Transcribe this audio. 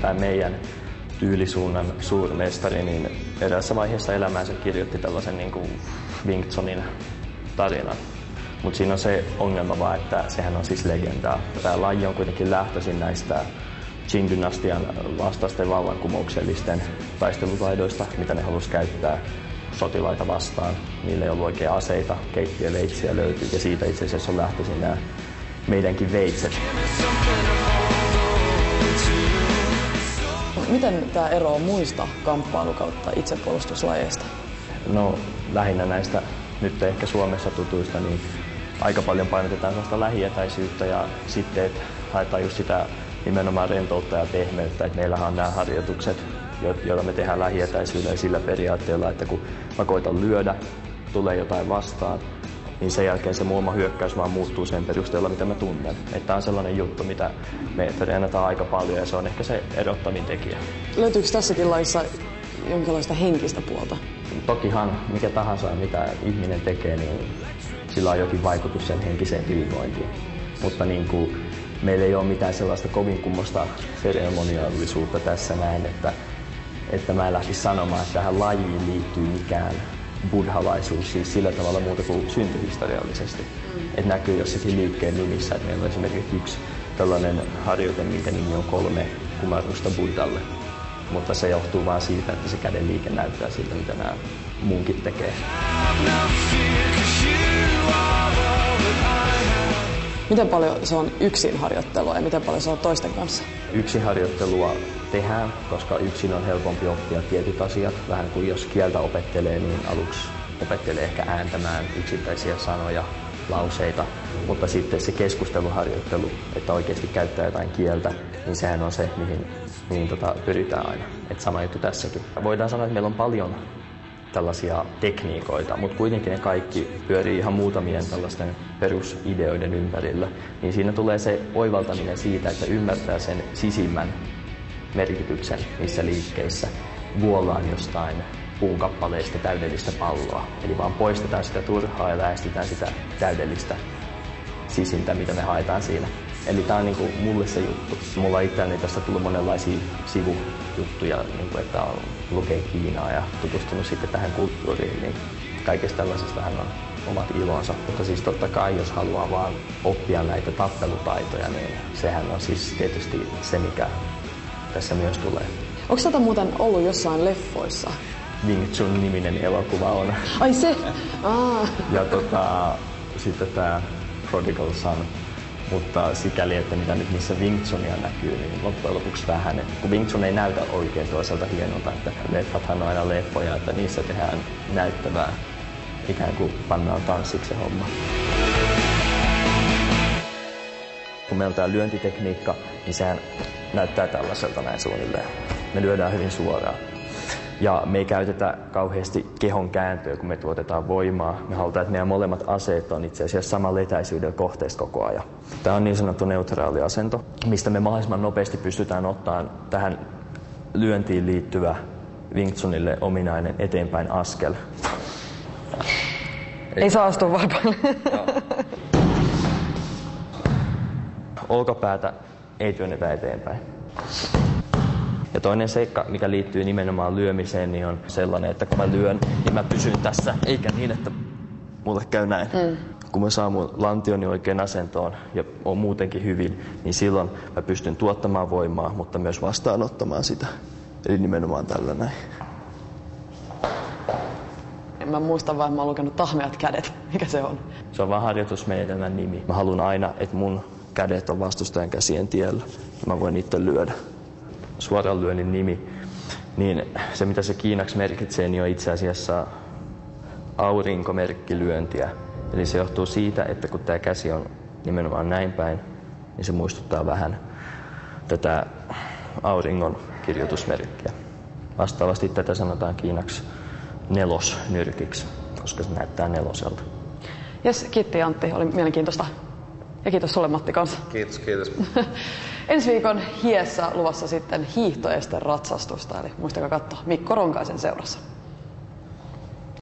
tämä meidän tyylisuunnan suurmestari, niin eräässä vaiheessa elämäänsä kirjoitti tällaisen niin kuin Wing Tsunin tarinan. Mutta siinä on se ongelma vaan, että sehän on siis legendaa. Tämä laji on kuitenkin lähtöisin näistä Qing-dynastian vastaisten vallankumouksellisten taistelutaidoista, mitä ne halusi käyttää sotilaita vastaan. Niillä ei ollut oikein aseita, keittiöveitsiä löytyy ja siitä itse asiassa on lähtöisin nämä meidänkin veitset. Miten tämä eroaa muista kamppailu- kautta itsepuolustuslajeista? No lähinnä näistä nyt ehkä Suomessa tutuista, niin aika paljon painotetaan sellaista lähietäisyyttä ja sitten että haetaan just sitä nimenomaan rentoutta ja pehmeyttä. Että meillähän on nämä harjoitukset, joita me tehdään lähietäisyydellä sillä periaatteella, että kun mä koitan lyödä, tulee jotain vastaan, niin sen jälkeen se muoma hyökkäys vaan muuttuu sen perusteella, mitä mä tunnen. Että tämä on sellainen juttu, mitä me treenataan aika paljon ja se on ehkä se erottavin tekijä. Löytyykö tässäkin lajissa jonkinlaista henkistä puolta? Tokihan mikä tahansa, mitä ihminen tekee, niin sillä on jokin vaikutus sen henkiseen hyvinvointiin. Mutta niin kuin, meillä ei ole mitään sellaista kovin kummoista seremoniallisuutta tässä näin, että mä en lähtisi sanomaan, että tähän lajiin liittyy mikään buddhalaisuus siis sillä tavalla muuta kuin syntyhistoriallisesti. Että näkyy jossakin liikkeen nimissä, että meillä on esimerkiksi yksi tällainen harjoite, minkä nimi on 3 kumarrusta Buddhalle. Mutta se johtuu vaan siitä, että se käden liike näyttää siltä, mitä nämä munkit tekee. Miten paljon se on yksin harjoittelua ja miten paljon se on toisten kanssa? Yksin harjoittelua tehdään, koska yksin on helpompi oppia tietyt asiat. Vähän kuin jos kieltä opettelee, niin aluksi opettelee ehkä ääntämään yksittäisiä sanoja, lauseita. Mutta sitten se keskusteluharjoittelu, että oikeasti käyttää jotain kieltä, niin sehän on se, mihin pyritään aina. Että sama juttu tässäkin. Voidaan sanoa, että meillä on paljon tällaisia tekniikoita, mutta kuitenkin ne kaikki pyörii ihan muutamien tällaisten perusideoiden ympärillä. Niin siinä tulee se oivaltaminen siitä, että ymmärtää sen sisimmän merkityksen niissä liikkeissä. Vuollaan jostain puunkappaleista täydellistä palloa. Eli vaan poistetaan sitä turhaa ja lähestytään sitä täydellistä sisintä, mitä me haetaan siinä. Eli tää on niinku mulle se juttu. Mulla itselläni tässä tullut monenlaisia sivujuttuja, niinku että on lukee Kiinaa ja tutustunut sitten tähän kulttuuriin, niin kaikesta tällaisestahan on omat ilonsa. Mutta siis totta kai, jos haluaa vaan oppia näitä tappelutaitoja, niin sehän on siis tietysti se, mikä tässä myös tulee. Onko tätä muuten ollut jossain leffoissa? Wing Chun-niminen elokuva on. Ai se? Ja sitten tämä Prodigal Son. Mutta sikäli, että mitä nyt niissä Wing Chunia näkyy, niin loppujen lopuksi vähän. Kun Wing Chun ei näytä oikein toisaalta hienolta, että leffathan on aina leffoja, että niissä tehdään näyttävää. Ikään kuin pannaan tanssiksi se homma. Kun meillä on tää lyöntitekniikka, niin sehän näyttää tällaiselta näin suunnilleen. Me lyödään hyvin suoraan. Ja me ei käytetä kauheasti kehon kääntöä, kun me tuotetaan voimaa. Me halutaan, että meidän molemmat aseet on itse asiassa samalla etäisyydellä kohteesta koko ajan. Tämä on niin sanottu neutraali asento, mistä me mahdollisimman nopeasti pystytään ottamaan tähän lyöntiin liittyvä Wing Chunille ominainen eteenpäin askel. Ei saa astua varpaille. Olkapäätä ei työnnetä eteenpäin. Ja toinen seikka, mikä liittyy nimenomaan lyömiseen, niin on sellainen, että kun mä lyön, niin mä pysyn tässä, eikä niin, että mulle käy näin. Kun mä saan mun lantioni oikein asentoon ja on muutenkin hyvin, niin silloin mä pystyn tuottamaan voimaa, mutta myös vastaanottamaan sitä. Eli nimenomaan tällä näin. Mä muistan vaan, että mä oon lukenut tahmeat kädet. Mikä se on? Se on vaan harjoitusmenetelmän nimi. Mä haluan aina, että mun kädet on vastustajan käsien tiellä. Mä voin itse lyödä. Suoran lyönnin nimi, niin se mitä se kiinaksi merkitsee, niin on itse asiassa aurinkomerkkilyöntiä. Eli se johtuu siitä, että kun tämä käsi on nimenomaan näin päin, niin se muistuttaa vähän tätä auringon kirjoitusmerkkiä. Vastaavasti tätä sanotaan kiinaksi nelosnyrkiksi, koska se näyttää neloselta. Jes, kiitti Antti, oli mielenkiintoista. Ja kiitos sulle Matti kanssa. Kiitos, kiitos. Ensi viikon Hiessä luvassa sitten hiihtoesten ratsastusta, eli muistakaa katsoa Mikko Ronkaisen seurassa.